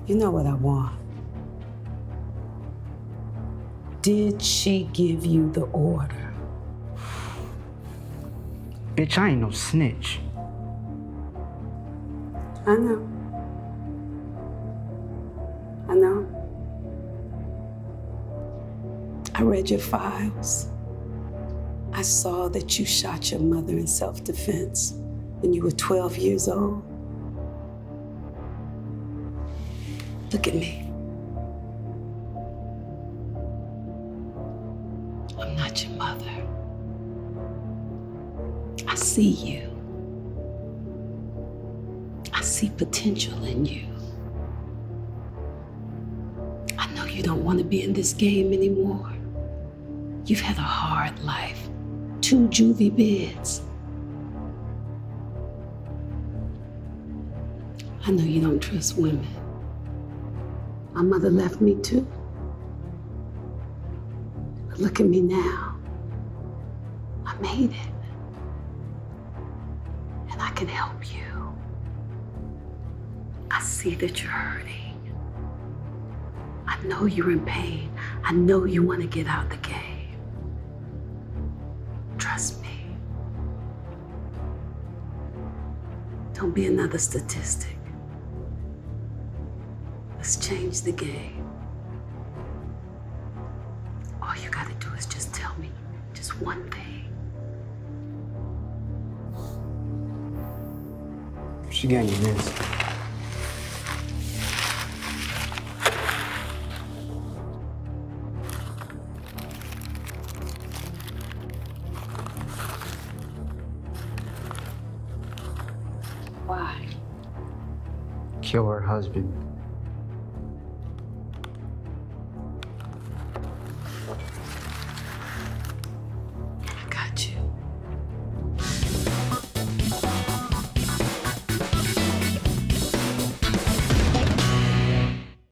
You know what I want. Did she give you the order? Bitch, I ain't no snitch. I know. I know. I read your files. I saw that you shot your mother in self-defense when you were 12 years old. Look at me. I'm not your mother. I see you. I see potential in you. I know you don't want to be in this game anymore. You've had a hard life, 2 juvie bids. I know you don't trust women. My mother left me too. But look at me now. I made it. And I can help you. I see that you're hurting. I know you're in pain. I know you want to get out the game. Trust me. Don't be another statistic. Let's change the game. All you gotta do is just tell me just one thing. She gave me this. Why? Kill her husband.